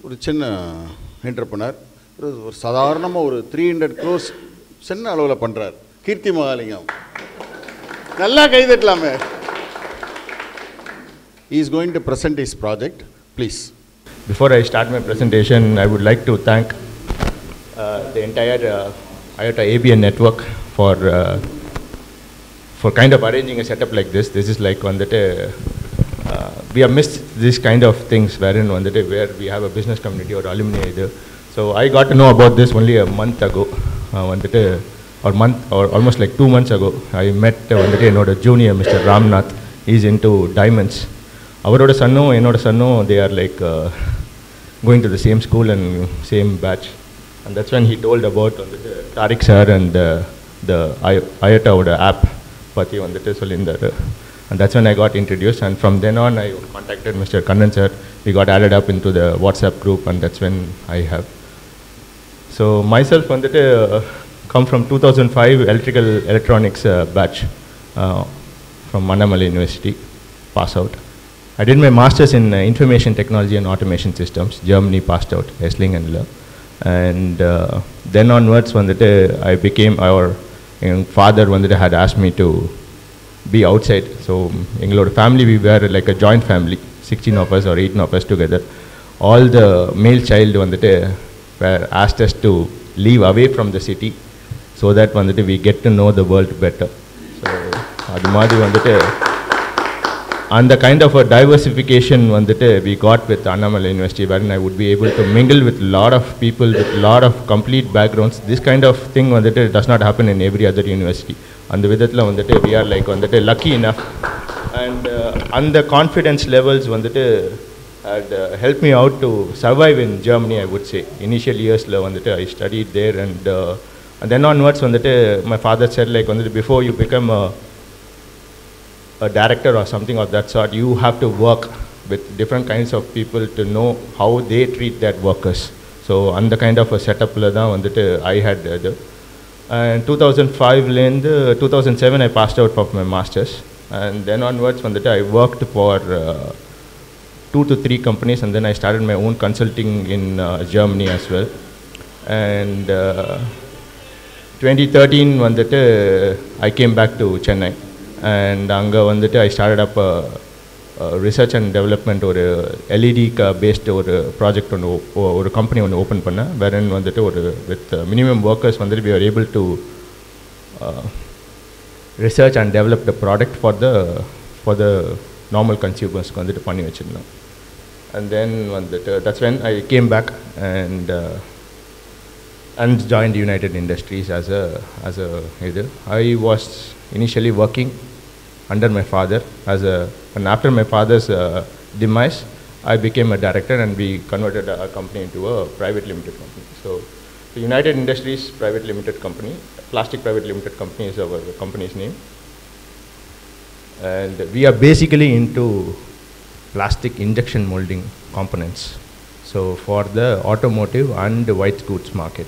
ஒரு சின்ன என்டர்பிரனர், ஒரு சாதாரணமாக ஒரு 300 crores சின்ன அளவில் பண்ணுறார். கீர்த்தி மகாலிங்கம், நல்லா கைதட்டலாமே. He is going to present his project, please. Before I start my presentation, I would like to thank the entire IOTA ABN network for kind of arranging a setup like this. This is like one that we have missed this kind of things wherein one that where we have a business community or alumni either. So I got to know about this only a month ago, or almost like 2 months ago. I met one that another junior, Mr. Ramnath. He's into diamonds. Avaroda sanno enoda sanno, they are like going to the same school and same batch, and that's when he told about Tariq sir and the IOTA app pati vandittu sollindar, and that's when I got introduced, and from then on I contacted Mr. Kannan sir. We got added up into the WhatsApp group, and that's when I have. So myself vandittu come from 2005 electrical electronics batch from Annamalai University, pass out. I did my master's in information technology and automation systems, Germany, passed out, Essling and Lille. And then onwards, I became our father had asked me to be outside. So in our family, we were like a joint family, 16 of us or 18 of us together. All the male child were asked us to leave away from the city so that we get to know the world better. So adu madri and the kind of a diversification we got with Annamalai University, wherein I would be able to mingle with a lot of people with a lot of complete backgrounds. This kind of thing does not happen in every other university. And the vidathla we are like lucky enough, and the confidence levels had helped me out to survive in Germany, I would say. Initial years I studied there, and then onwards my father said like before you become a director or something of that sort, you have to work with different kinds of people to know how they treat their workers. So on the kind of a setup I had and 2005 and 2007 I passed out of my masters, and then onwards I worked for 2 to 3 companies, and then I started my own consulting in Germany as well. And 2013 I came back to Chennai, and anga I started up a research and development or LED based or project or company on open panna, wherein with minimum workers we are able to research and develop the product for the normal consumers panni vechirundom. And then that's when I came back and joined United Industries as a either. I was initially working under my father and after my father's demise, I became a director, and we converted our company into a private limited company. So the United Industries Private Limited Company, Plastic Private Limited Company is our company's name, and we are basically into plastic injection molding components, so for the automotive and white goods market.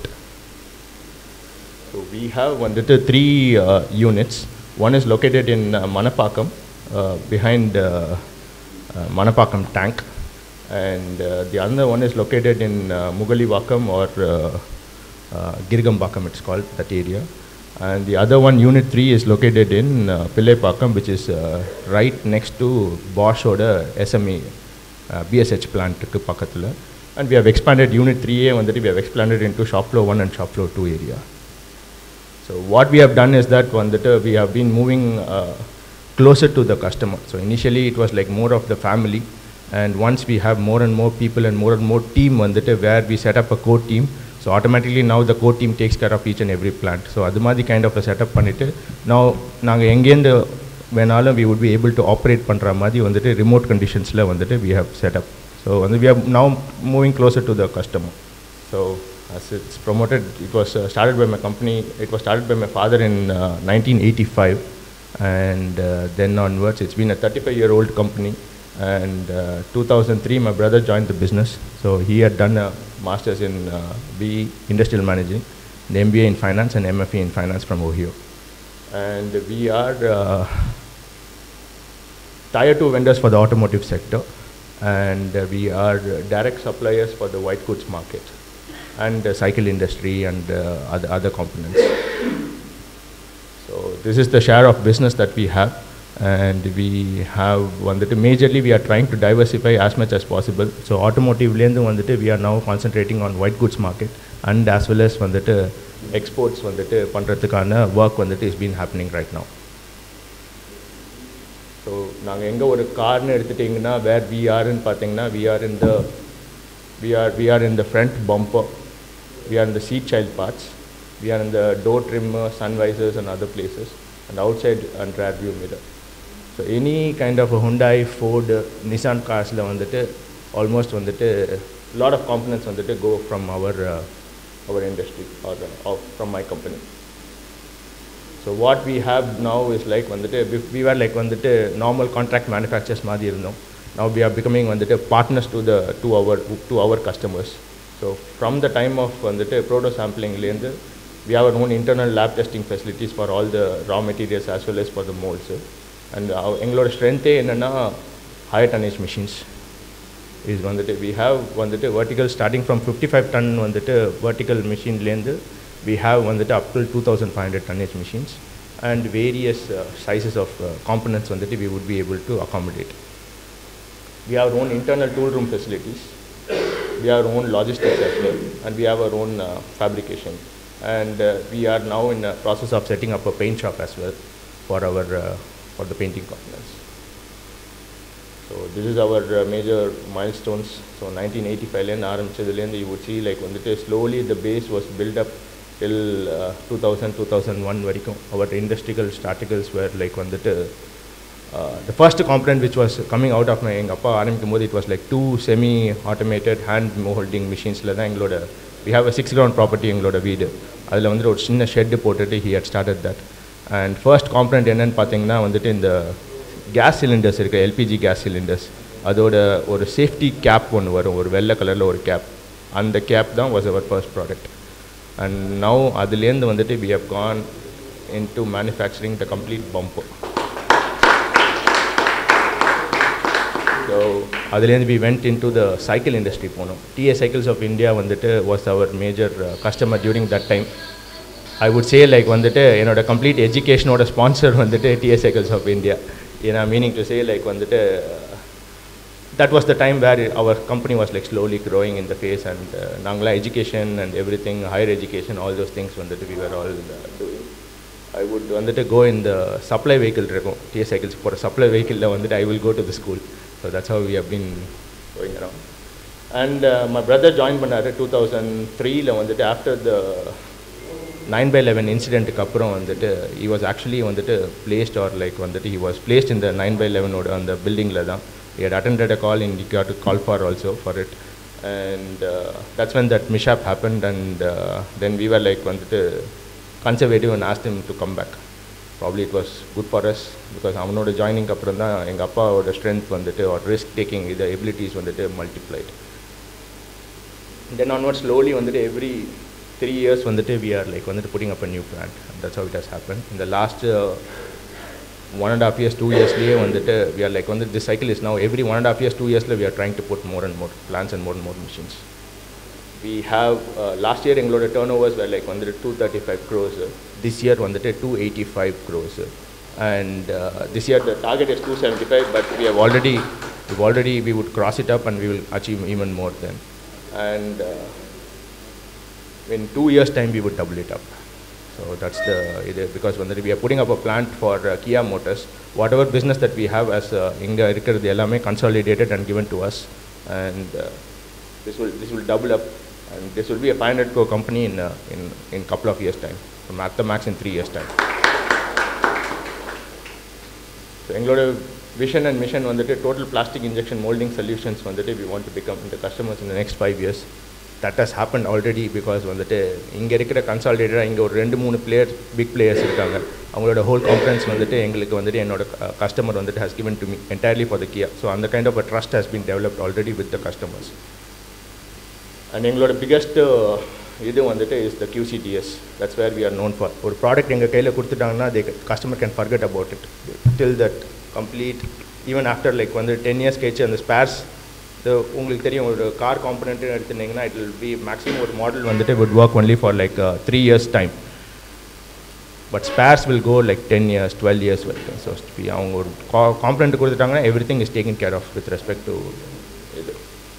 So we have 3 units. One is located in Manapakkam, behind Manapakkam tank, and the other one is located in Mugalivakkam or Girgambakkam, it's called, that area. And the other one, unit 3, is located in Pillaipakkam, which is right next to Bosch Oda SME BSH plant pakkathula. And we have expanded unit 3A, we have expanded into shop floor 1 and shop floor 2 area. So what we have done is that we have been moving closer to the customer. So initially it was like more of the family, and once we have more and more people and more team where we set up a core team, so automatically now the core team takes care of each and every plant. So adu madhi kind of a setup pannittu now naanga engende venalum we would be able to operate pandra madhi remote conditions la we have set up. So we are now moving closer to the customer. So as it's promoted, it was started by my company. It was started by my father in 1985, and then onwards it's been a 35-year-old company. And 2003 my brother joined the business. So he had done a master's in BE Industrial Managing, an MBA in Finance and MFA in Finance from Ohio. And we are tier 2 vendors for the automotive sector. and we are direct suppliers for the white goods market and the cycle industry and other components. So this is the share of business that we have, and we have majorly we are trying to diversify as much as possible. So automotive we are now concentrating on white goods market, and as well as exports பண்றதுக்கான work is been happening right now. So நாங்க எங்க ஒரு கார்னு எடுத்துட்டீங்கன்னா where we are in பாத்தீங்கன்னா we are in the front bumper, we are in the seat child parts, we are in the door trimmer, sun visors and other places, and outside and rear view mirror. So any kind of a Hyundai, Ford, Nissan cars la almost a lot of components go from our industry or from my company. So what we have now is like we were like normal contract manufacturers maadi irundom. Now we are becoming partners to our customers. So from the time of proto sampling we have our own internal lab testing facilities for all the raw materials as well as for the molds. And our strength enna higher tonnage machines is we have vertical starting from 55 ton vertical machine we have up to 2500 tonnage machines, and various sizes of components we would be able to accommodate. We have our own internal tool room facilities, we have our own logistics as well, and we have our own fabrication, and we are now in the process of setting up a paint shop as well for the painting components. So this is our major milestones. So 1985 you would see like slowly the base was built up till 2000-2001 varaikum. Our industrial articles were like the first component which was coming out of my appa ஆரம்பிக்கும்போது it was like 2 semi automated hand molding machines la da engaloda we have a 6 ground property engaloda veedu adula ஒரு சின்ன shed போட்டுட்டு he had started that. And first component என்னன்னு பாத்தீங்கன்னா in the gas cylinders irukku LPG gas cylinders அதோட ஒரு safety cap ஒன்னு வரும், ஒரு வெள்ளை கலர்ல ஒரு cap, அந்த cap தான் was our first product. And now அதிலேந்து we have gone into manufacturing the complete bumper. So அதிலேந்து we went into the cycle industry போனோம். TA Cycles of India was our major customer during that time. I would say like என்னோட complete education ஓட sponsor TA Cycles of India. Meaning to say like that was the time where our company was like slowly growing in the phase, and nangla education and everything, higher education, all those things we were all doing. I would go in the supply vehicle TA Cycles for a supply vehicle I will go to the school. So that's how we have been going around. And my brother joined பண்ணாரு 2003 la after the 9/11 incident kappuram he was actually placed, or like he was placed in the 9/11 oda on the building la da. He had attended a call and he got a call for also for it, and that's when that mishap happened. And then we were like conservative and asked him to come back. Probably it was good for us because avanoda joining kappuram da enga appa oda strength or risk taking the abilities multiplied. Then onwards slowly every 3 years we are like putting up a new plant. That's how it has happened. In the last 1.5 years, 2 years we are like this cycle is now every 1.5 years, 2 years we are trying to put more and more plants and more machines. We have last year engaloda turnovers were like 235 crores. This year 285 crores. And this year the target is 275, but we have already we would cross it up and we will achieve even more then. And in 2 years time we would double it up. So that's because we are putting up a plant for Kia Motors. Whatever business that we have as inga irukkiradhu ellame consolidated and given to us, and this will double up, and this will be a 500 crore company in couple of years time, from at the max in 3 years time. So engaloda vision and mission total plastic injection molding solutions we want to become the customers in the next 5 years. That has happened already because இங்க இருக்கிற consolidated இங்க ஒரு 2-3 players, big players இருக்காங்க. அவங்களோட whole conference எங்களுக்கு என்னோட customer has given to me entirely for the Kia. So அந்த kind of a trust has been developed already with the customers. And எங்களோட biggest is the QCTS. That's where we are known for. ஒரு product எங்க கையில கொடுத்துட்டாங்கன்னா the customer can forget about it till that complete. Even after like 10 years கழிச்சு அந்த spares உங்களுக்கு தெரியும் ஒரு car component எடுத்துட்டிங்கன்னா இட் வில் பி மேக்ஸிமம் ஒரு மாடல் வந்துட்டு would work only for like 3 years time. But spares will go like 10 years, 12 years வரைக்கும். So அவங்க ஒரு காம்பனண்ட் கொடுத்துட்டாங்கன்னா everything is taken care of with respect to இது.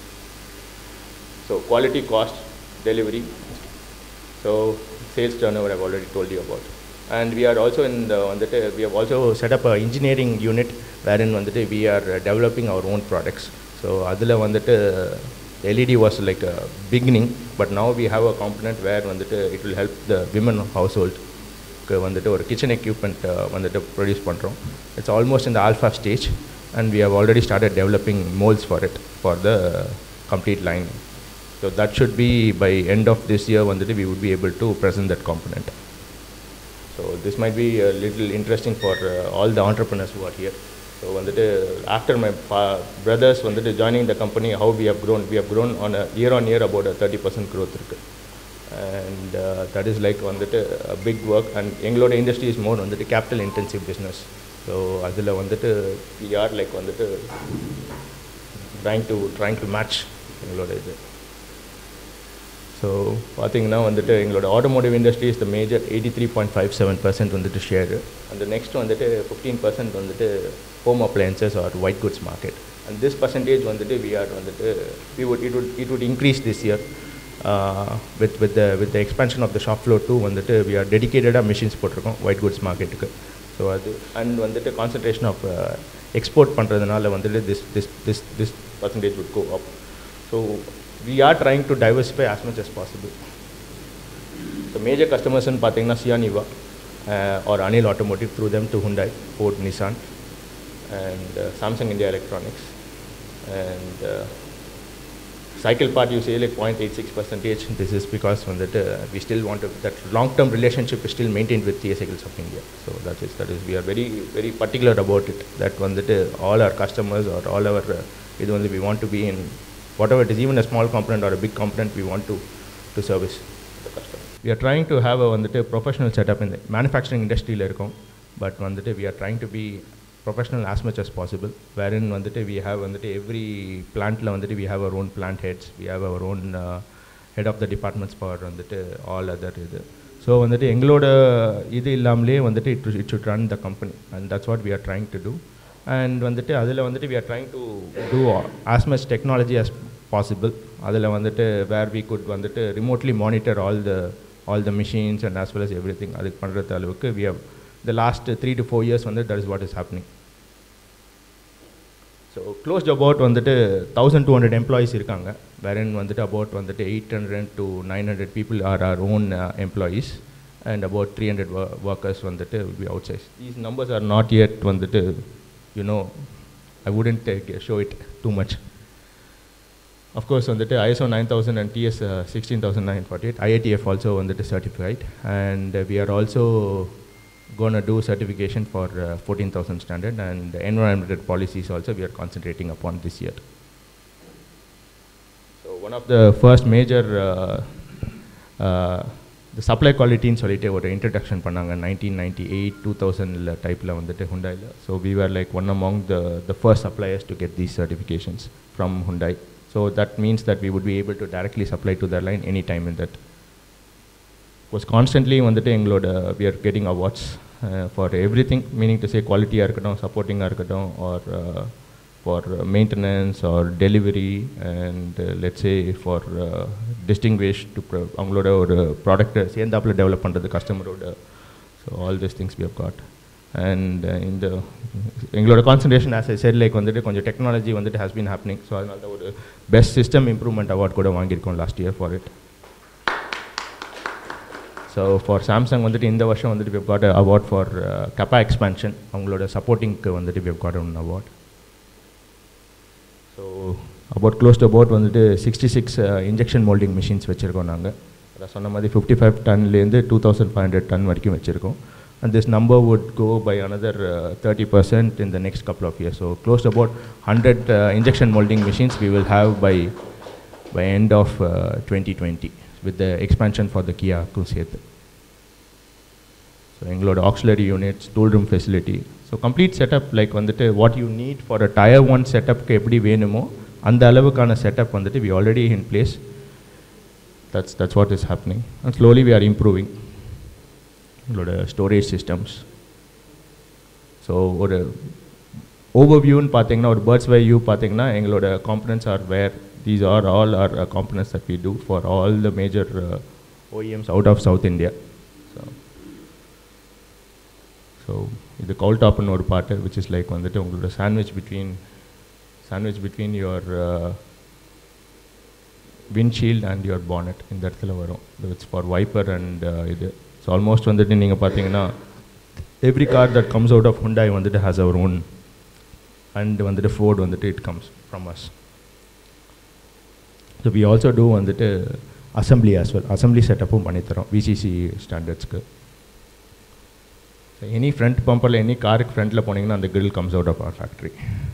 So quality, cost, delivery. So sales turnover I've already told you about. And we are also in the we have also set up a engineering unit wherein we are developing our own products. So adula LED was like a beginning, but now we have a component where it will help the women household or kitchen equipment produce பண்றோம். It's almost in the alpha stage, and we have already started developing molds for it for the complete line. So that should be by end of this year we would be able to present that component. So this might be a little interesting for all the entrepreneurs who are here. So after my brothers joining the company, how we have grown on a year on year about a 30% growth. And that is like a big work, and Engloda industry is more capital intensive business. So adula we are like trying to match Engloda idu. So I think now Engloda automotive industry is the major 83.57% share, and the next 15% home appliances or white goods market. And this percentage it would increase this year with the expansion of the shop floor too. We are dedicated machines potirukom white goods market ku. So and concentration of export பண்றதுனால this percentage would go up. So we are trying to diversify as much as possible. The major customers in pathina Sianiva or Anil Automotive, through them to Hyundai, Ford, Nissan, and Samsung India Electronics. And cycle part you say like 0.86%. This is because we still want to, that long-term relationship is still maintained with TS Cycles of India. So that is we are very very particular about it, that all our customers or all our we want to be in whatever it is, even a small component or a big component, we want to service the customer. We are trying to have a professional setup in the manufacturing industry, but we are trying to be professional as much as possible, wherein we have every plant we have our own plant heads, we have our own head of the departments for all other so Engloda idu illamle it should run the company, and that's what we are trying to do. And adula we are trying to do as much technology as possible. Adula where we could remotely monitor all the machines and as well as everything. Adukku pandrathu alavukku we have the last 3 to 4 years that is what is happening. So close to about 1200 employees irukanga, wherein about 800 to 900 people are our own employees, and about 300 workers will be outside. These numbers are not yet I wouldn't show it too much. Of course ISO 9000 and TS 16948 IATF also certified, and we are also going to do certification for 14,000 standard, and environmental policies also we are concentrating upon this year. So one of the first major the supply quality in solite or introduction pannanga 1998 2000 type la Hyundai la. So we were like one among the first suppliers to get these certifications from Hyundai. So that means that we would be able to directly supply to their line anytime in that. Was constantly Engloda we are getting awards for everything, meaning to say quality supporting or for maintenance or delivery, and let's say for distinguished to avangaloda or product sendapla develop பண்றது customer oda. So all these things we have got. And in the Engloda concentration, as I said, like konja technology has been happening. So adnala oru best system improvement award kuda vaangirkom last year for it. So for Samsung in the varsham we have got an award for kappa expansion. Avangaloda supporting we have got an award. So about close to about 66 injection molding machines vechirkom naanga. Adha sonna mari 55 ton la irundhu 2500 ton varaikum vechirkom, and this number would go by another 30% in the next couple of years. So close to about 100 injection molding machines we will have by end of 2020 with the expansion for the Kia Kurukshetra. So Engloda auxiliary units, tool room facility. So complete setup like what you need for a tier 1 setup ku eppadi venumo அந்த அளவுக்கான setup வந்துட்டு we already in place. That's what is happening, and slowly we are improving எங்களோட storage systems. So ஒரு ஓவர்வியூன்னு பார்த்தீங்கன்னா, ஒரு bird's eye view பார்த்தீங்கன்னா, எங்களோட components are where these are all our components that we do for all the major OEMs out of South India. So இது கவுல் டாப்னு ஒரு பாட்டு which is like வந்துட்டு உங்களோட sandwich between your windshield and your bonnet இந்த இடத்துல வரும். It's for wiper and இது. So almost வந்துட்டு நீங்கள் பார்த்தீங்கன்னா every car that comes out of Hyundai வந்துட்டு has our own, and வந்துட்டு Ford வந்துட்டு it comes from us. So we also do வந்துட்டு assembly as well. Assembly setup-உம் பண்ணித்தரோம் VCC standards-க்கு. So any front bumper-ல any car-க்கு front-ல போனீங்கன்னா அந்த grill comes out of our factory.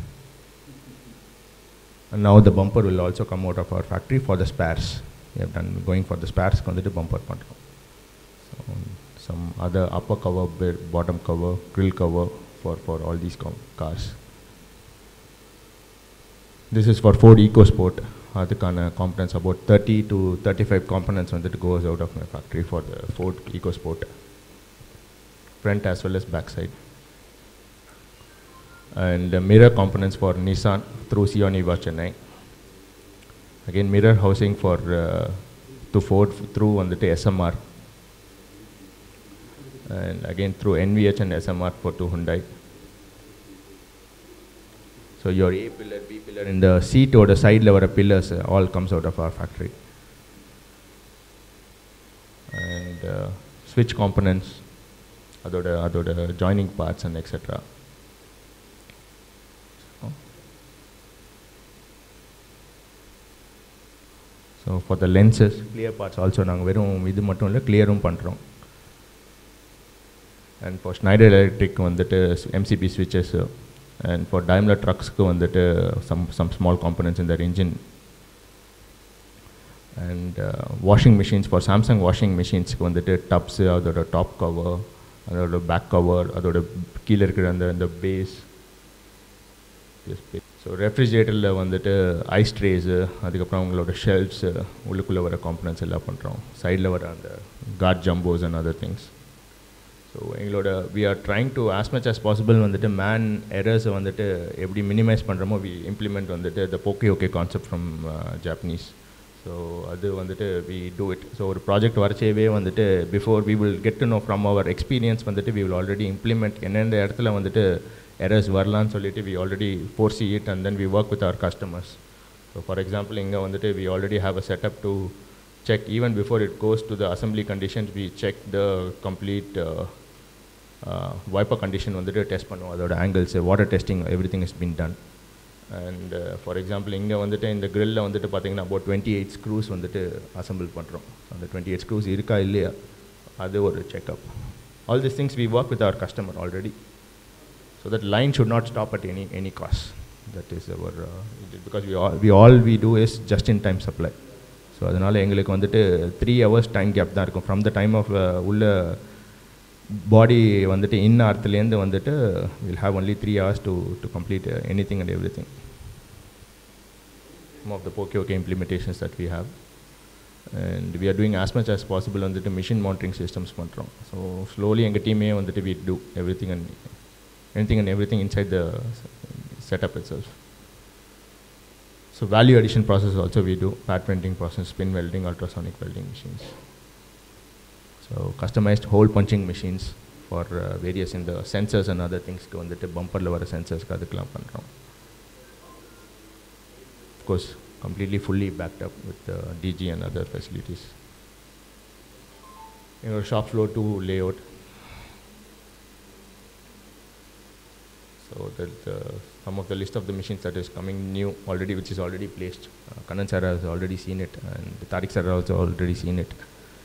And now the bumper will also come out of our factory for the spares. We have done going for the spares-க்கு வந்துட்டு bumper பண்ணுறோம். So some other upper cover, bottom cover, grill cover for all these cars. This is for Ford EcoSport. அதுக்கான components, about 30 to 35 components வந்துட்டு goes out of my factory for the Ford EcoSport, front as well as back side. And mirror components for Nissan through Sion EVA Chennai. Again mirror housing for to Ford through வந்துட்டு SMR, and again through NVH and SMR for to Hyundai. So your A pillar, B pillar, in the seat or the side level pillars all comes out of our factory. And switch components, அதோட joining parts and etc. So for the lenses, clear parts also நாங்கள் வெறும் இது மட்டும் இல்லை கிளியரும் பண்ணுறோம். And for Schneider Electric வந்துட்டு MCB switches, and for Daimler trucks-க்கு வந்துட்டு some small components in their engine. And washing machines, for Samsung washing machines-க்கு வந்துட்டு tubs, அதோட top cover, அதோட back cover, அதோட கீழே இருக்கிற அந்த base. ஸோ ரெஃப்ரிஜிரேட்டரில் வந்துட்டு ஐஸ் ட்ரேஸு, அதுக்கப்புறம் உங்களோட ஷெல்ஃப்ஸு, உள்ளுக்குள்ளே வர காம்பனன்ட்ஸ் எல்லாம் பண்ணுறோம். சைடில் வர அந்த card jumbos and other things. So எங்களோட we are trying to as much as possible வந்துட்டு மேன் எரர்ஸை வந்துட்டு எப்படி மினிமைஸ் பண்ணுறோமோ வி இம்ப்ளிமெண்ட் வந்துட்டு the poka yoke concept from Japanese. So அது வந்துட்டு வி டூ இட். ஸோ ஒரு ப்ராஜெக்ட் வரைச்சேவே வந்துட்டு before we will get to know from our experience வந்துட்டு வி வில் ஆல்ரெடி இம்ப்ளிமெண்ட் என்னென்ன இடத்துல வந்துட்டு errors வரலான்னு சொல்லிட்டு we already foresee it, and then we work with our customers. So for example இங்கே வந்துட்டு we already have a setup to check even before it goes to the assembly conditions. We check the complete wiper condition வந்துட்டு test பண்ணுவோம். அதோட angles, water testing, everything has been done. And for example இங்கே வந்துட்டு இந்த grill-ல வந்துட்டு பார்த்தீங்கன்னா about 28 screws வந்துட்டு assemble பண்ணுறோம். அந்த 28 screws இருக்கா இல்லையா அது ஒரு checkup. All these things we work with our customer already. So that line should not stop at any cost. That is our because we do is just in time supply. So அதனால எங்களுக்கு வந்துட்டு 3 hours time gap தான் இருக்கும். From the time of உள்ள body வந்துட்டு அர்த்தலேருந்து வந்துட்டு we'll have only 3 hours to complete anything and everything. Some of the POKE implementations that we have, and we are doing as much as possible வந்துட்டு machine monitoring systems பண்ணுறோம். So slowly எங்கள் டீமே வந்துட்டு we do everything and everything inside the setup itself. So value addition process also we do, pad printing process, spin welding, ultrasonic welding machines. So customized hole punching machines for various in the sensors and other things ku vandittu bumper la vara sensors ku adukla pandrom. Of course completely fully backed up with DG and other facilities. Your shop floor to layout. So that some of the list of the machines that is coming new already, which is already placed. Kannan sir has already seen it, and Tariq sir has also already seen it.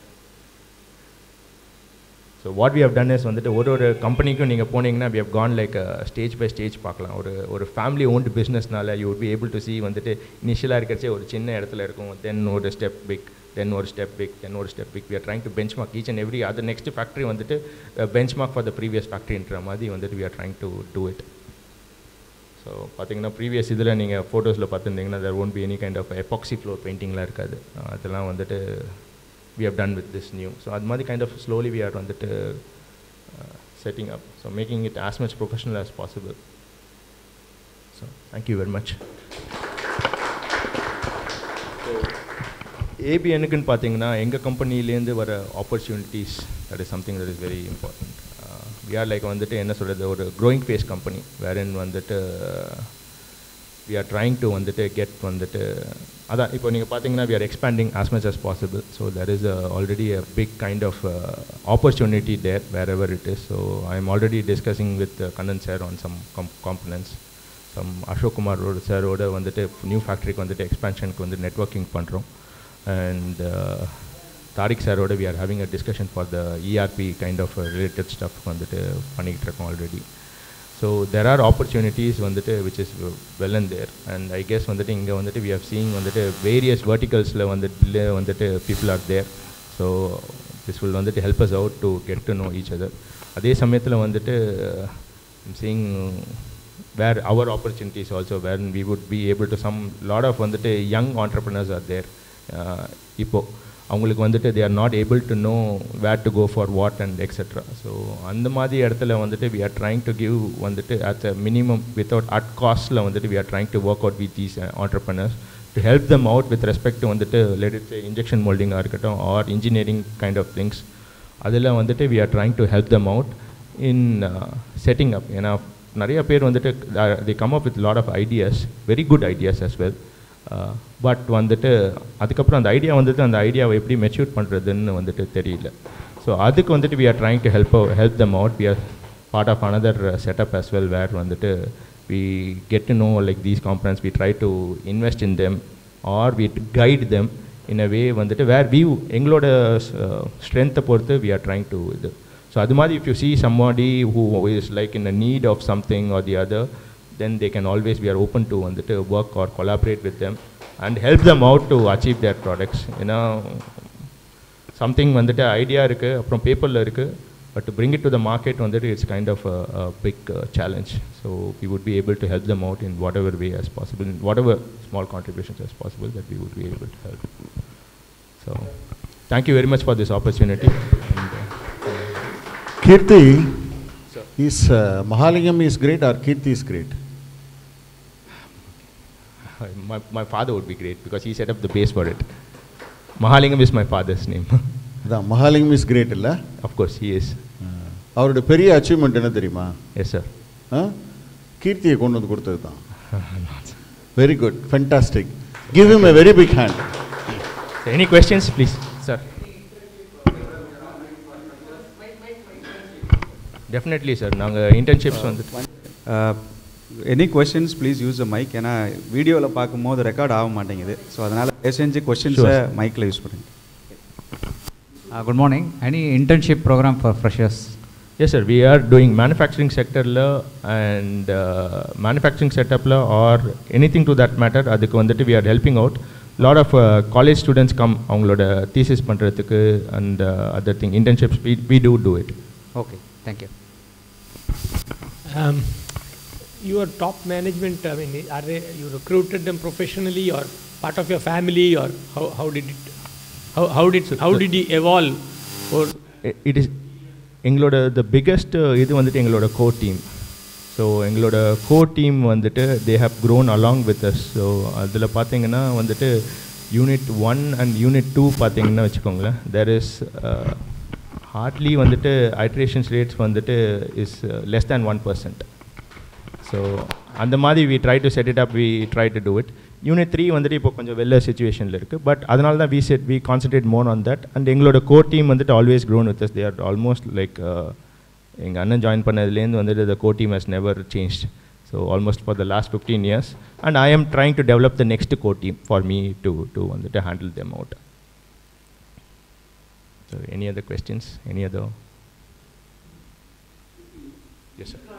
So what we have done is வந்துட்டு ஒரு கம்பெனிக்கும் நீங்கள் போனீங்கன்னா we have gone like stage by stage பார்க்கலாம். ஒரு family owned பிஸ்னஸ்னால you would be able to see வந்துட்டு இனிஷியலாக இருக்கிறச்சே ஒரு சின்ன இடத்துல இருக்கும், தென் ஒரு ஸ்டெப் பிக், then ஒரு step big, then ஒரு step big. We are trying to benchmark each and every other next factory வந்துட்டு benchmark for the previous factory ன்ற மாதிரி வந்துட்டு we are trying to do it. So so பார்த்தீங்கன்னா previous இதில் நீங்கள் ஃபோட்டோஸில் பார்த்துருந்தீங்கன்னா there won't be any kind of epoxy floor பெயிண்டிங்லாம் இருக்காது. அதெல்லாம் வந்துட்டு we have done with this new. So அது மாதிரி kind of slowly we are வந்துட்டு setting up. So making it as much professional as possible. So thank you very much. So ABNக்குன்னு பார்த்தீங்கன்னா எங்கள் கம்பெனிலேருந்து வர opportunities that is something that is very important. We are like வந்துட்டு என்ன சொல்கிறது ஒரு growing phase company wherein வந்துட்டு we are trying to வந்துட்டு get வந்துட்டு அதான் இப்போ நீங்கள் பார்த்தீங்கன்னா we are expanding as much as possible. So there is already a big kind of opportunity there wherever it is. So I am already discussing with Kannan sir on some components. Some Ashok Kumar sir ஓட வந்துட்டு new ஃபேக்ட்ரிக்கு வந்துட்டு எக்ஸ்பேன்ஷனுக்கு வந்து networking பண்ணுறோம். And Tariq sir oda we are having a discussion for the ERP kind of related stuff வந்துட்டு பண்ணிக்கிட்டு இருக்கோம் already. So there are opportunities வந்துட்டு which is well and there, and I guess வந்துட்டு இங்கே வந்துட்டு we have seen வந்துட்டு various verticalsல வந்துட்டு people are there. So this will வந்துட்டு help us out to get to know each other. அதே சமயத்தில் வந்துட்டு I'm seeing where our opportunities also where we would be able to some lot of வந்துட்டு young entrepreneurs are there. இப்போ அவங்களுக்கு வந்துட்டு they are not able to know where to go for what and etc. So அந்த மாதிரி இடத்துல வந்துட்டு we are trying to give வந்துட்டு at a minimum without at costல வந்துட்டு we are trying to work out with these entrepreneurs to help them out with respect to வந்துட்டு let it say injection molding இருக்கட்டும் or engineering kind of things. அதில் வந்துட்டு we are trying to help them out in setting up. ஏன்னா நிறைய பேர் வந்துட்டு they come up with a lot of ideas, very good ideas as well. But வந்துட்டு அதுக்கப்புறம் அந்த ஐடியாவை எப்படி மெச்சூர் பண்ணுறதுன்னு வந்துட்டு தெரியல. ஸோ அதுக்கு வந்துட்டு we are trying to help them out. We are part of another setup as well where வந்துட்டு we get to know like these components, we try to invest in them or we guide them in a way வந்துட்டு where we எங்களோட ஸ்ட்ரென்த்தை பொறுத்து we are trying to இது. So அது மாதிரி if you see somebody who is like in a need of something or the other, then they can always, we are open to வந்துட்டு work or collaborate with them and help them out to achieve their products. ஏன்னா something வந்துட்டு idea இருக்குது அப்புறம் பேப்பரில் இருக்குது, but to bring it to the market வந்துட்டு it's kind of a big challenge. So we would be able to help them out in whatever way as possible, in whatever small contributions as possible that we would be able to help. So thank you very much for this opportunity. Kirti, is Mahalingam is great or Kirti is great? My father would be great because he set up the base for it. Mahalingam is my father's name. அதான் Mahalingam is great இல்ல? Of course he is. அவரோட பெரிய achievement என்ன தெரியுமா? Yes sir. கீர்த்தியை கொண்டு வந்து கொடுத்தது தான். Very good, fantastic. Give him a very big hand. So any questions please sir? Definitely sir. நாங்கள் internships வந்துட்டு any questions please use the mic. ஏன்னா வீடியோவில் பார்க்கும்போது ரெக்கார்ட் ஆக மாட்டேங்குது. ஸோ அதனால் செஞ்சு கொஸ்டின்ஸை மைக்கில் யூஸ் பண்ணுங்க. Good morning. Any internship programme for freshers? Yes sir, we are doing manufacturing sector and manufacturing setup or anything to that matter. அதுக்கு வந்துட்டு we are helping out. Lot of college students come அவங்களோட thesis பண்ணுறதுக்கு and other thing internships we do it. Okay, thank you. Your top management, I mean, are they, you recruited them professionally or part of your family, or how did it, how did he evolve? Or it is எங்களோட the biggest இது வந்துட்டு எங்களோட core team. So எங்களோட core team வந்துட்டு they have grown along with us. So அதில் பார்த்தீங்கன்னா வந்துட்டு unit 1 and unit 2 பார்த்தீங்கன்னா வச்சுக்கோங்களேன், there is hardly வந்துட்டு iterations rates வந்துட்டு is less than 1%. So அந்த மாதிரி we try to set it up, we try to do it. Unit 3 வந்துட்டு இப்போ கொஞ்சம் வெள்ள சிச்சுவேஷனில் இருக்குது, பட் அதனால தான் we concentrate more on that. And எங்களோட core team வந்துட்டு always grown with us. They are almost like எங்கள் அண்ணன் ஜாயின் பண்ணதுலேருந்து வந்துட்டு the core team has never changed. So almost for the last 15 years. And I am trying to develop the next core team for me to வந்துட்டு handle them out. So any other questions? Any other? Yes sir.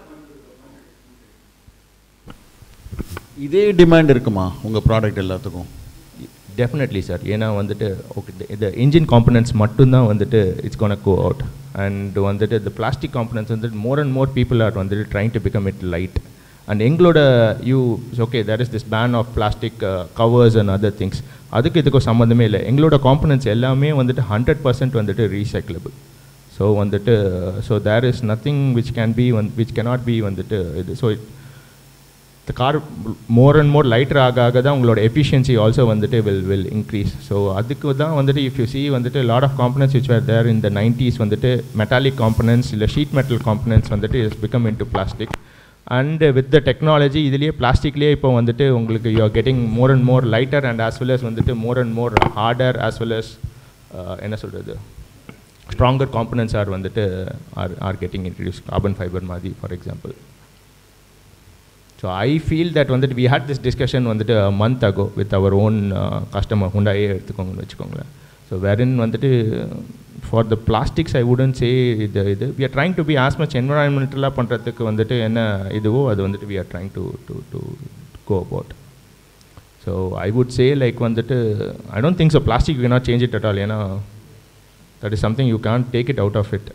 இதே demand இருக்குமா உங்கள் product எல்லாத்துக்கும்? Definitely sir. ஏன்னா வந்துட்டு okay இந்த engine components மட்டும்தான் வந்துட்டு it's gone go out. And வந்துட்டு இந்த பிளாஸ்டிக் காம்பனன்ட்ஸ் வந்துட்டு more and more people are வந்துட்டு trying to become it light. And எங்களோட okay there is this ban of plastic covers and other things. அதுக்கு இதுக்கும் சம்மந்தமே இல்லை. எங்களோட காம்பனன்ட்ஸ் எல்லாமே வந்துட்டு 100% வந்துட்டு ரீசைக்கிளபிள். ஸோ வந்துட்டு so there is nothing which can be which cannot be வந்துட்டு இது. ஸோ the car more and more lighter ஆக தான் உங்களோட efficiency also வந்துட்டு will increase. ஸோ அதுக்கு தான் வந்துட்டு if you see வந்துட்டு lot of components which were there in the 90s வந்துட்டு metallic components இல்லை sheet metal components வந்துட்டு is become into plastic. And with the technology இதுலேயே பிளாஸ்டிக்லேயே இப்போ வந்துட்டு உங்களுக்கு you are getting more and more lighter and as well as வந்துட்டு more and more harder as well as என்ன சொல்கிறது stronger components are வந்துட்டு are getting introduced, carbon fiber மாதிரி for example. So I feel that வந்துட்டு we had this discussion வந்துட்டு a month ago with our own customer Hyundai எடுத்துக்கோங்கன்னு வச்சுக்கோங்களேன். So wherein வந்துட்டு for the plastics I wouldn't say இது we are trying to be as much environmental பண்ணுறதுக்கு வந்துட்டு என்ன இதுவோ அது வந்துட்டு we are trying to go about. So I would say like வந்துட்டு I don't think so plastic you cannot change it at all, ஏன்னா that is something you can't take it out of it.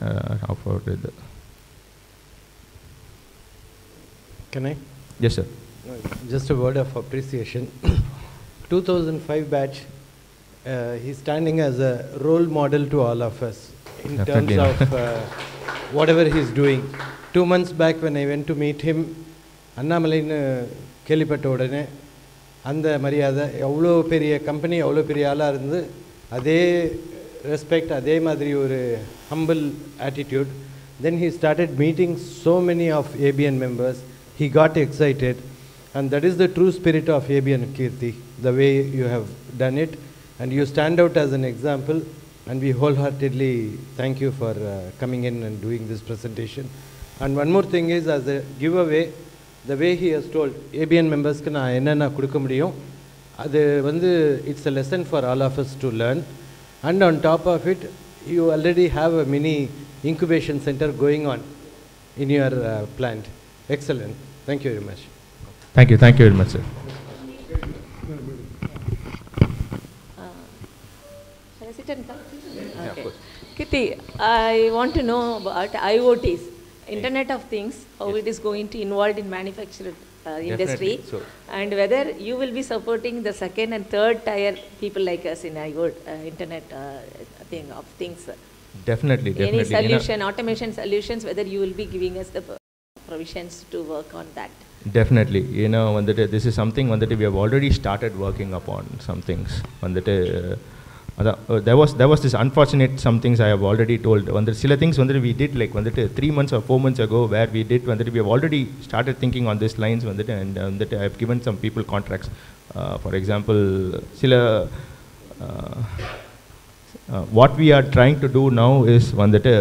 Can I? Yes sir. Just a word of appreciation. 2005 batch, he's standing as a role model to all of us in Definitely terms of whatever he's doing. 2 months back when I went to meet him, அண்ணாமலைன்னு கேள்விப்பட்ட உடனே அந்த மரியாதை எவ்வளோ பெரிய company எவ்வளோ பெரிய ஆளாக இருந்து அதே ரெஸ்பெக்ட் அதே மாதிரி ஒரு humble attitude. Then he started meeting so many of ABN members. He got excited, and that is the true spirit of ABN, Kirti, the way you have done it, and you stand out as an example, and we wholeheartedly thank you for coming in and doing this presentation. And one more thing is, as a giveaway, the way he has told ABN members ku na enna kudukka mudiyum adu vandu it's a lesson for all of us to learn. And on top of it, you already have a mini incubation center going on in your plant. Excellent. Thank you very much. Thank you very much sir. Shall I sit and talk? Okay. Of course. Kirti, I want to know about IoTs, Internet of Things, how it is going to involve in manufacturing industry, So, and whether you will be supporting the second and third tier people like us in IoT, Internet thing of things. Definitely. Any solution, automation solutions, whether you will be giving us the provisions to work on that. Definitely. வந்துட்டு this is something வந்துட்டு we have already started working upon some things. வந்துட்டு there was this unfortunate some things I have already told. வந்துட்டு சில things வந்துட்டு we did like வந்துட்டு 3 months or 4 months ago where we did வந்துட்டு we have already started thinking on these lines வந்துட்டு and வந்துட்டு I have given some people contracts. For example, சில what we are trying to do now is வந்துட்டு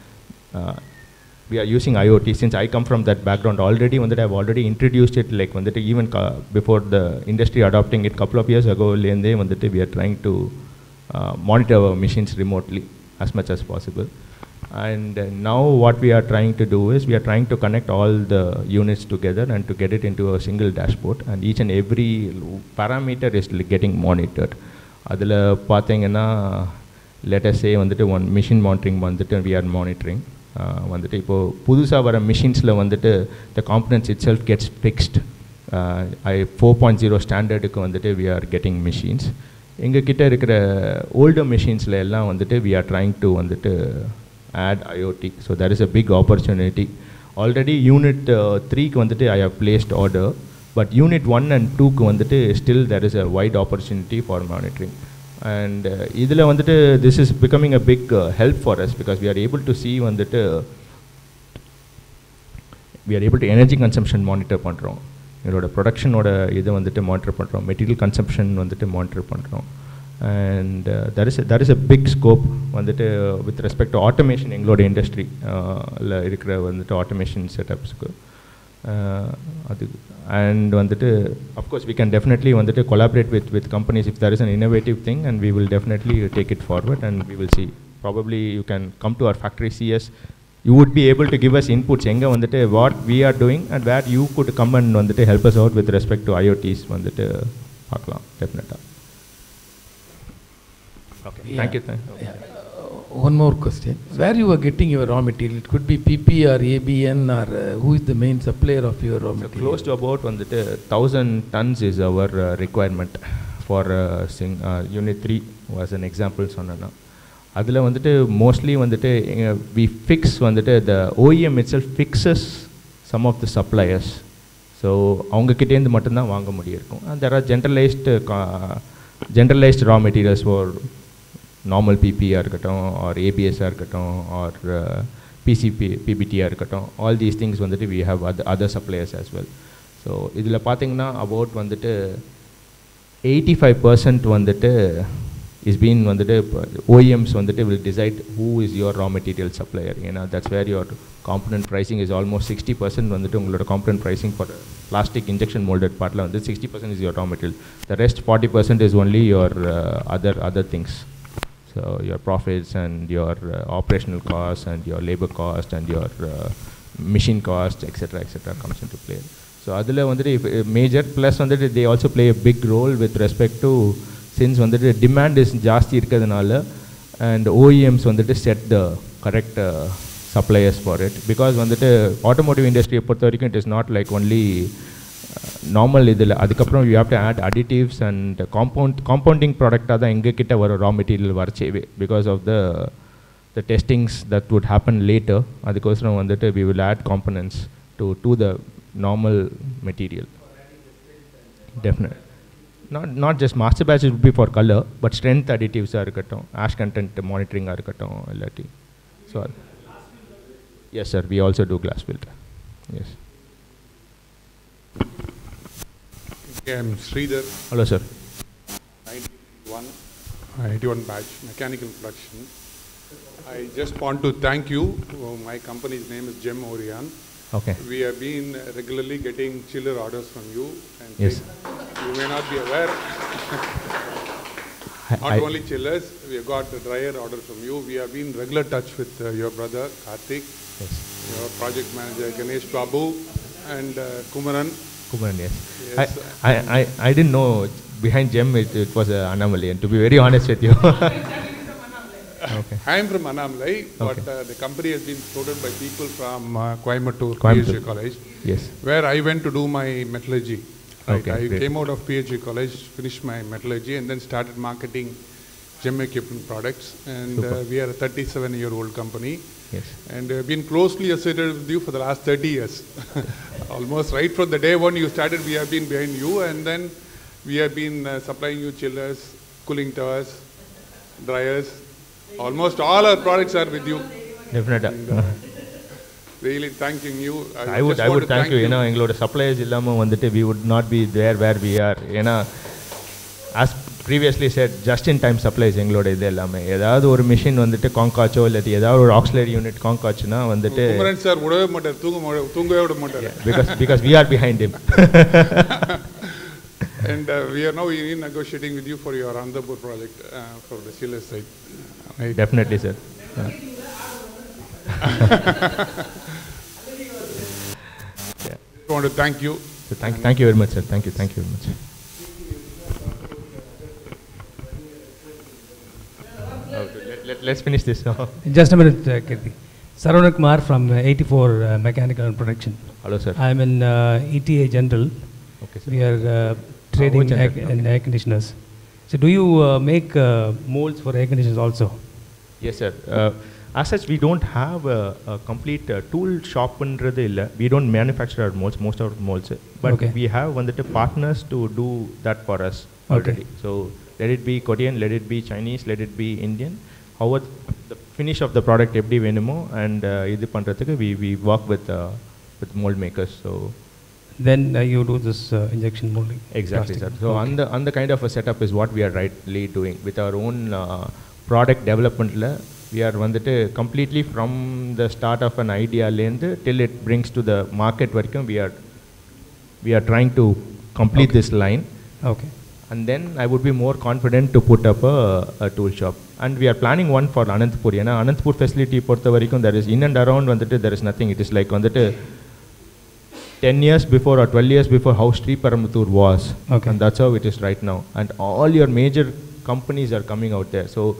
we are using IoT. Since I come from that background already, I have already introduced it like even before the industry adopting it couple of years ago, we are trying to monitor our machines remotely as much as possible. And now what we are trying to do is we are trying to connect all the units together and to get it into a single dashboard, and each and every parameter is getting monitored. Adula pathina, let us say one machine monitoring we are monitoring. வந்துட்டு இப்போது புதுசாக வர மிஷின்ஸில் வந்துட்டு the components itself gets fixed. 4.0 ஸ்டாண்டர்டுக்கு வந்துட்டு we are getting machines. எங்கள் கிட்டே இருக்கிற older மிஷின்ஸில் எல்லாம் வந்துட்டு we are trying to வந்துட்டு add IoT. So there is a big opportunity. Already unit 3க்கு வந்துட்டு I have placed order, but unit 1 and 2க்கு வந்துட்டு still there is a wide opportunity for monitoring. And இதில் வந்துட்டு this is becoming a big help for us because we are able to see வந்துட்டு we are able to energy consumption monitor பண்ணுறோம், எங்களோட ப்ரொடக்ஷனோட இதை வந்துட்டு monitor பண்ணுறோம், material consumption வந்துட்டு monitor பண்ணுறோம். and there is a big scope வந்துட்டு with respect to automation எங்களோட இண்டஸ்ட்ரி இருக்கிற வந்துட்டு automation செட்டப்ஸ்க்கு. அது and வந்துட்டு of course we can definitely வந்துட்டு collaborate with companies if there is an innovative thing, and we will definitely take it forward and we will see. Probably you can come to our factory, see us, you would be able to give us inputs எங்க வந்துட்டு what we are doing and where you could come and வந்துட்டு help us out with respect to IoTs வந்துட்டு பார்க்கலாம். Definitely. Okay. Thank you. one more question. Where you are getting your raw material? It could be PP or ABN or who is the main supplier of your raw material? Close to about 1,000 tons is our requirement for Unit 3 was an example சொன்னேன்னா அதில் வந்துட்டு mostly வந்துட்டு we fix வந்துட்டு the OEM itself fixes some of the suppliers. So அவங்கக்கிட்டேருந்து மட்டும்தான் வாங்க முடியிருக்கும். And there are generalized raw materials for normal PP இருக்கட்டும் or ABS இருக்கட்டும் or PBT இருக்கட்டும். All these things வந்துட்டு we have other suppliers as well. So இதில் பார்த்தீங்கன்னா about வந்துட்டு 85% வந்துட்டு is being வந்துட்டு OEMs வந்துட்டு will decide who is your raw material supplier. ஏன்னா that's where your component pricing is almost 60% வந்துட்டு உங்களோட component pricing for plastic injection molded partல வந்து 60% is your raw material. The rest 40% is only your other things. So your profits and your operational costs and your labor cost and your machine cost etc comes into play. So அதில் வந்துட்டு major plus வந்துட்டு they also play a big role with respect to since வந்துட்டு demand is ஜாஸ்தி இருக்கிறதுனால and OEMs வந்துட்டு set the correct suppliers for it because வந்துட்டு automotive industry பொறுத்த வரைக்கும் it is not like only normal இதில் அதுக்கப்புறம் you have to add additives and compounding ப்ராடக்டாக தான் எங்ககிட்ட வர raw material வரச்சேவே because of the testings that would happen later அதுக்கோசரம் வந்துட்டு we will add components to the normal material. Definitely. Not just master batches would be for color, but strength additives are இருக்கட்டும், ash content monitoring are இருக்கட்டும் எல்லாட்டி. So, yes sir, we also do glass filter. Yes. Okay, I'm Sridhar. Hello sir. 81 batch, mechanical production. I just want to thank you. My company's name is Gem Orion. Okay. We have been regularly getting chiller orders from you. And yes. You may not be aware. Not only chillers, we have got the dryer order from you. We have been in regular touch with your brother Karthik, yes. Your project manager Ganesh Babu, and Kumaran. Kumaran, yes. Yes. I didn't know behind Gem it was an anomaly, and to be very honest with you. Okay. I am from Annamalai, but okay. The company has been supported by people from Coimbatore PhD College, yes. where I went to do my metallurgy. Right? Okay, I great. came out of PhD College, finished my metallurgy, and then started marketing Gem equipment products. And we are a 37-year-old company. Yes. And we have been closely associated with you for the last 30 years. Almost right from the day one you started, we have been behind you, and then we have been supplying you chillers, cooling towers, dryers. Almost all our products are with you. Definitely. Really thanking you. I would thank you. ஏன்னா எங்களோட suppliers இல்லாமல் வந்துட்டு we would not be there where we are. ஏன்னா as previously said, just in time supplies எங்களோட இது எல்லாமே. ஏதாவது ஒரு மிஷின் வந்துட்டு காங்காச்சோ இல்லை ஏதாவது ஒரு ஆக்சிலரி யூனிட் காங்காச்சுன்னா வந்துட்டு குமரன் சார் விடவே மாட்டார், தூங்கவே விட மாட்டார். because we are behind him. And we are now negotiating with you for your Andhapur project for the chiller side. Right. Definitely, sir. I want to thank you. So thank you very much, sir. Thank you very much. Let's finish this. Just a minute, Kirti. Saravana Kumar from 84 Mechanical and Production. Hello, sir. I am in ETA General. Okay, sir. We are trading in air conditioners. So do you make molds for air conditioners also? Yes, sir. As such, we don't have a complete tool shop. We don't manufacture our molds, most of our molds. But okay. we have partners to do that for us already. Okay. So let it be Korean, let it be Chinese, let it be Indian. However, the finish of the product eppadi venumo and idu pandradhukku we work with mold makers. So then you do this injection molding. Exactly, plastic. sir. So okay. on the kind of a setup is what we are rightly doing with our own product development. We are completely from the start of an idea till it brings to the market varaikum we are trying to complete okay. this line. Okay. And then I would be more confident to put up a tool shop. And we are planning one for Anantapur. Anantapur facility portha varaikum there is in and around there is nothing. It is like 10 years before or 12 years before how Sri Paramattur was. Okay. And that's how it is right now. And all your major companies are coming out there. So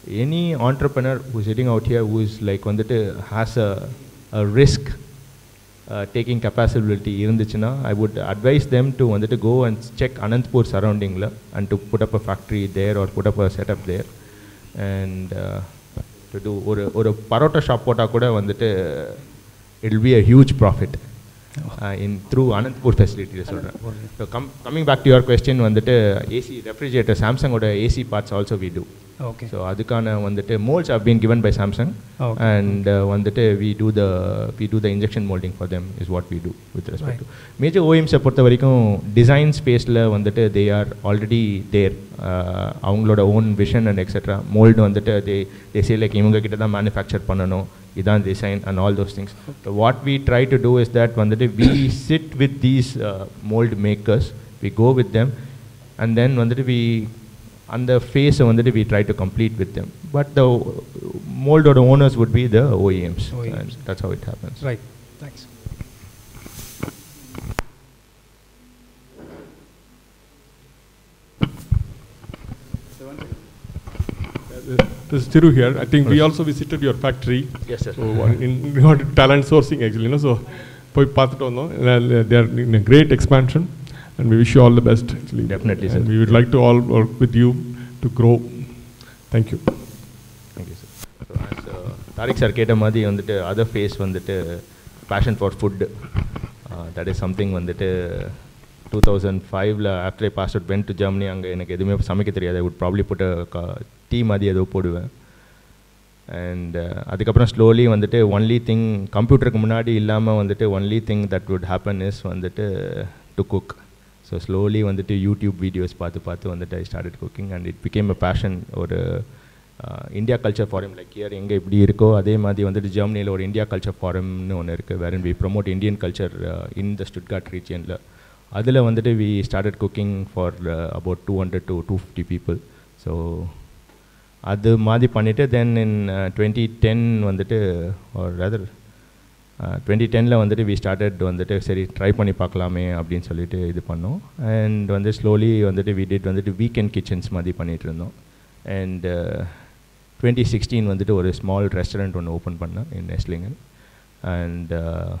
any entrepreneur who's sitting out here who is like வந்துட்டு has a risk taking capability இருந்துச்சுன்னா I would advise them to வந்துட்டு go and check Anantapur surroundingல and to put up a factory there or put up a setup there and to do ஒரு parotta shop போட்டால் கூட வந்துட்டு it will be a huge profit in through Anantapur facility சொல்கிறேன். So coming back to your question வந்துட்டு AC refrigerator Samsung ஓட AC parts also we do. Okay. So அதுக்கான வந்துட்டு molds have been given by Samsung and வந்துட்டு we do the injection molding for them is what we do with respect to major OEMs பொறுத்த வரைக்கும் design spaceல வந்துட்டு they are already there அவங்களோட own vision and etc mold வந்துட்டு they say like இவங்க கிட்ட தான் manufacture பண்ணணும் இதான் design and all those things. So what we try to do is that வந்துட்டு we sit with these mold makers, we go with them and then வந்துட்டு we and the phase வந்துட்டு we try to complete with them, but the mold or the owners would be the OEMs. And that's how it happens. Right. Thanks. This is Thiru here. I think we also visited your factory. Yes, sir. So in regard to talent sourcing actually, you know, so போய் பார்த்துட்டு வந்தோம். They are in a great expansion and we wish you all the best actually. Definitely, sir. And we would like to all work with you to grow. Thank you. Thank you, sir. So as Tariq sir கேட்ட மாதிரி வந்துட்டு other phase வந்துட்டு passion for food. That is something வந்துட்டு 2005ல after I passed out went to Germany அங்கே எனக்கு எதுவுமே சமைக்க தெரியாது. I would probably put a T மாதிரி ஏதோ போடுவேன் அண்ட் அதுக்கப்புறம் ஸ்லோலி வந்துட்டு ஒன்லி திங் கம்ப்யூட்டருக்கு முன்னாடி இல்லாமல் வந்துட்டு only thing that would happen is வந்துட்டு டு குக். ஸோ ஸ்லோலி வந்துட்டு யூடியூப் வீடியோஸ் பார்த்து வந்துட்டு I started cooking and it became a passion. ஒரு India culture forum like year எங்கே எப்படி இருக்கோ அதே மாதிரி வந்துட்டு ஜெர்மனியில் ஒரு இந்தியா கல்ச்சர் ஃபாரம்னு ஒன்று இருக்குது where we promote Indian culture in the Stuttgart ரீஜியனில். அதில் வந்துட்டு we started cooking for about 200 to 250 people. So அது மாதிரி பண்ணிவிட்டு தென் இன் 2010 வந்துட்டு ஒரு ரதர் 2010ல் வந்துட்டு வி ஸ்டார்டட் வந்துட்டு சரி ட்ரை பண்ணி பார்க்கலாமே அப்படின்னு சொல்லிட்டு இது பண்ணோம். அண்ட் வந்து ஸ்லோலி வந்துட்டு வி டிட் வந்துட்டு வீக்கெண்ட் கிச்சன்ஸ் மாதிரி பண்ணிகிட்டு இருந்தோம். அண்ட் 2016 வந்துட்டு ஒரு ஸ்மால் ரெஸ்டாரண்ட் ஒன்று ஓப்பன் பண்ணேன் in Esslingen and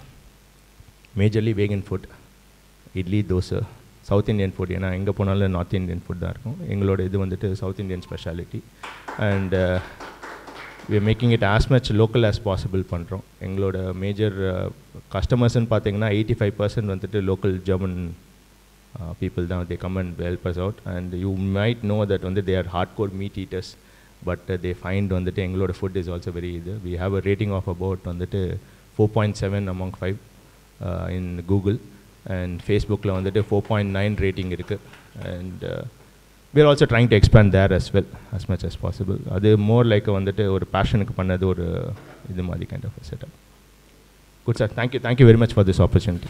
majorly vegan food, idli dosa, south Indian food. ஏன்னா எங்கே போனாலும் நார்த் இண்டியன் ஃபுட் தான் இருக்கும். எங்களோட இது வந்துட்டு south Indian speciality and we are making it as much local as possible பண்ணுறோம். எங்களோட மேஜர் கஸ்டமர்ஸ்ன்னு பார்த்தீங்கன்னா 85% வந்துட்டு லோக்கல் ஜெர்மன் people தான். they come and help us out and you might know that வந்து they are hardcore meat eaters but they find வந்துட்டு எங்களோட food is also very இது. we have a rating of about வந்துட்டு 4.7 among 5 in Google and Facebookல வந்துட்டு 4.9 rating இருக்கு and we are also trying to expand there as well as much as possible. அது more like வந்துட்டு ஒரு passionக்கு பண்ணது ஒரு இது மாதிரி kind of a setup. Good sir, thank you very much for this opportunity.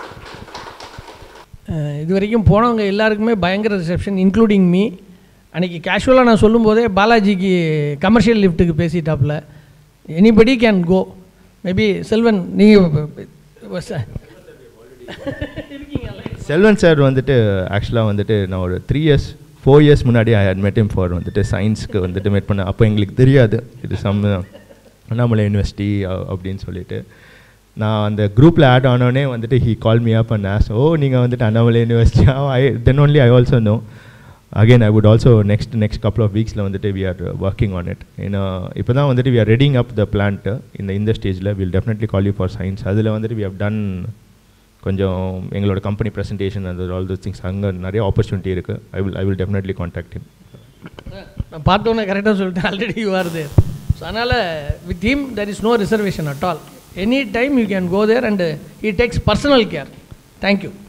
இது வரைக்கும் போனவங்க எல்லாருக்குமே பயங்கர ரிசப்ஷன் இன்க்ளூடிங் மீ. அன்றைக்கி கேஷுவலாக நான் சொல்லும்போதே பாலாஜிக்கு கமர்ஷியல் லிஃப்ட்டுக்கு பேசிட்டாப்புல. Anybody can go. Maybe Selvan நீங்கள் செல்வன் சார் வந்துட்டு ஆக்சுவலாக வந்துட்டு நான் ஒரு 4 years முன்னாடி I had met him for வந்துட்டு சயின்ஸ்க்கு வந்துட்டு மெட் பண்ணேன். அப்போ எங்களுக்கு தெரியாது இது அண்ணாமலை யூனிவர்சிட்டி அப்படின்னு சொல்லிட்டு. நான் அந்த குரூப்பில் ஆட் ஆனோடனே வந்துட்டு he call me up and ask, oh நீங்கள் வந்துட்டு Annamalai university then only I also know. Again I would also next couple of weeksல வந்துட்டு we are working on it. ஏன்னா இப்போ தான் வந்துட்டு we are readying up the plant இந்த ஸ்டேஜில் will definitely call you for science. அதில் வந்துட்டு வி ஹவ் டன் கொஞ்சம் எங்களோட கம்பெனி ப்ரெசன்டேஷன் அந்த ஆல் தோஸ் திங்ஸ் அங்கே நிறைய ஆப்பர்ச்சுனிட்டி இருக்குது. I will definitely contact him. நான் பார்த்தோன்னே கரெக்டாக சொல்லிட்டேன், already you are there. So அதனால் with him there is no reservation at all. Any time you can go there and he takes personal care. Thank you.